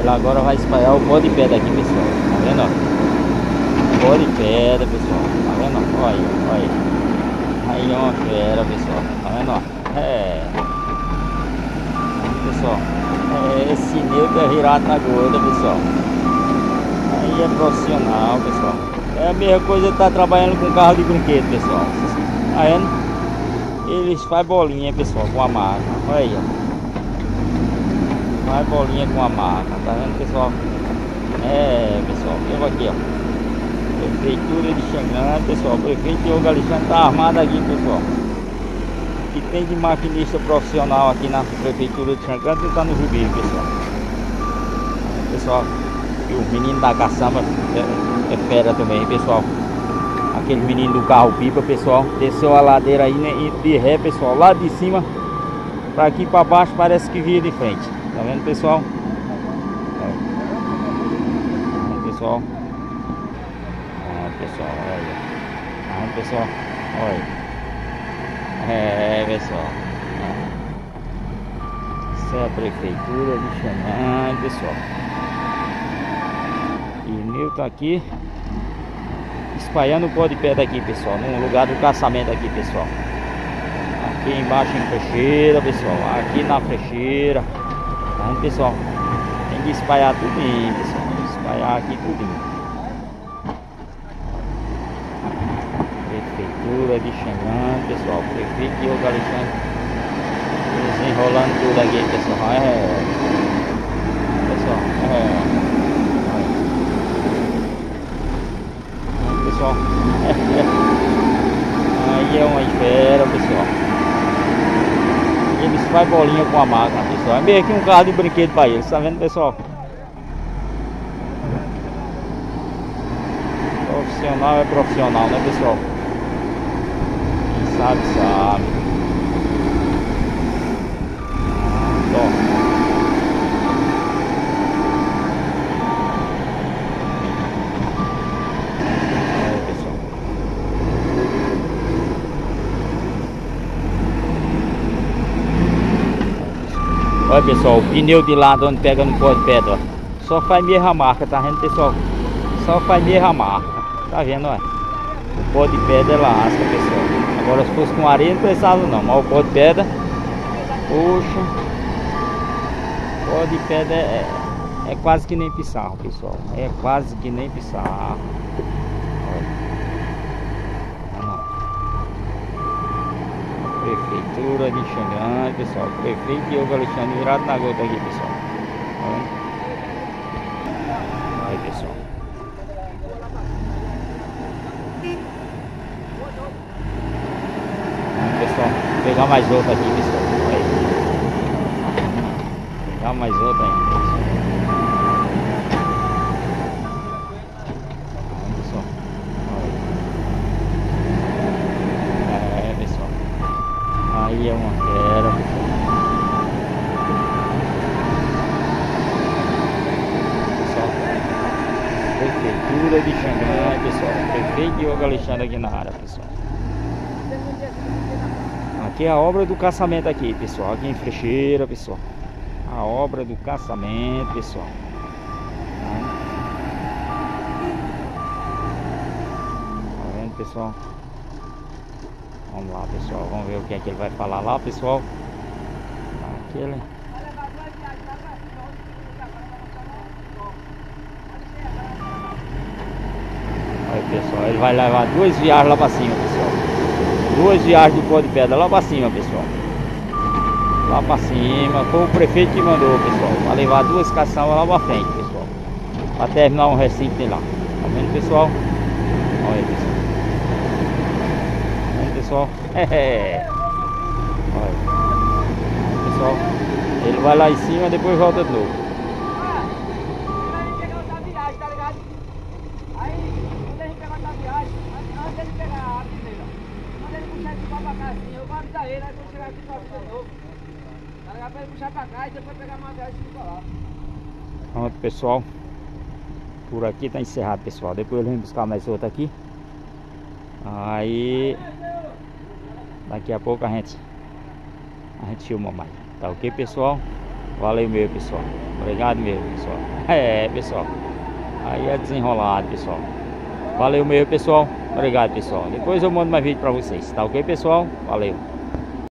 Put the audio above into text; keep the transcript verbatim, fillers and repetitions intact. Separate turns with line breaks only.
Ele agora vai espalhar o pó de pedra aqui, pessoal. Tá vendo, ó? Pó de pedra, pessoal. Tá vendo, ó? Olha aí, olha aí. Aí é uma fera, pessoal. Tá vendo, ó? É. Pessoal, é, esse negro é virado na gorda, pessoal. Aí é profissional, pessoal. É a mesma coisa que tá trabalhando com carro de brinquedo, pessoal. Tá vendo? Eles fazem bolinha, pessoal, com a máquina. Olha aí, ó. Faz bolinha com a máquina, tá vendo, pessoal? É, pessoal, eu aqui, ó. Prefeitura de Xangã, pessoal. O prefeito Diogo Alexandre tá armado aqui, pessoal. O que tem de maquinista profissional aqui na prefeitura de Xangã tá no Jubi, pessoal. Pessoal, e o menino da caçamba é, é fera também, pessoal. Aquele menino do carro pipa, pessoal. Desceu a ladeira aí, né, e de ré, pessoal. Lá de cima pra aqui pra baixo parece que via de frente. Tá vendo, pessoal? Tá vendo, pessoal? Ah, pessoal, olha. Tá vendo, pessoal? Olha. É, pessoal. Isso é a prefeitura de Xangã, pessoal. E o Nilton aqui espalhando o pó de pedra aqui, pessoal, no lugar do caçamento aqui, pessoal. Aqui embaixo em Frecheira, pessoal. Aqui na Frecheira. Tá vendo, pessoal? Tem que espalhar tudinho, pessoal. Espalhar aqui tudinho. Prefeitura de Xangã, pessoal. Prefeito Diogo Alexandre desenrolando tudo aqui, pessoal. É, pessoal, é. Pessoal, é, é. Aí é uma esfera, pessoal. Eles fazem bolinha com a máquina, pessoal. É meio que um carro de brinquedo para eles, tá vendo, pessoal? Profissional é profissional, né, pessoal? Quem sabe, sabe. Ó. Olha, pessoal, o pneu de lado onde pega no pó de pedra, ó. Só faz mesma marca, tá vendo, pessoal? Só faz mesma marca. Tá vendo, ó? O pó de pedra lasca, pessoal. Agora se fosse com areia não precisava não, mas o pó de pedra, poxa, o pó de pedra é, é quase que nem pissarro, pessoal. É quase que nem pissarro. Prefeitura de Xangã, pessoal. Prefeito Diogo Alexandre virado na gota aqui, pessoal. Aí, pessoal. Vamos, pessoal. Pegar mais outra aqui, pessoal. Aí. Pegar mais outra ainda, pessoal. Vamos, pessoal. Aí. É, pessoal. Aí é uma fera, pessoal. Pessoal, prefeitura de Xangã, pessoal. Prefeito Diogo Alexandre aqui na área, pessoal. Aqui é a obra do caçamento aqui, pessoal. Aqui em Frecheira, pessoal. A obra do caçamento, pessoal. Tá vendo, pessoal? Vamos lá, pessoal, vamos ver o que é que ele vai falar lá, pessoal. Aquele. Aí, pessoal, ele vai levar duas viagens lá pra cima, pessoal. Duas viagens do pó de pedra lá pra cima, pessoal. Lá pra cima, foi o prefeito que mandou, pessoal. Vai levar duas caçambas lá pra frente, pessoal. Pra terminar um recinto de lá. Tá vendo, pessoal? Olha aí, pessoal. Pessoal, é. Olha. Pessoal, ele vai lá em cima e depois volta de novo.
Aí pegar outra viagem, tá ligado? Aí, quando a gente pegar outra viagem, antes dele pegar a primeira, quando ele puxar esse pau pra cá assim, eu vou avisar ele, aí quando chegar aqui pra vida de novo, tá ligado? Pra ele puxar pra cá e depois pegar uma viagem e ficar lá.
Pronto, pessoal. Por aqui tá encerrado, pessoal. Depois eu vou buscar mais outra aqui. Aí daqui a pouco a gente a gente filma mais. Tá ok, pessoal? Valeu mesmo, pessoal. Obrigado mesmo, pessoal. É, pessoal. Aí é desenrolado, pessoal. Valeu mesmo, pessoal. Obrigado, pessoal. Depois eu mando mais vídeo pra vocês. Tá ok, pessoal? Valeu.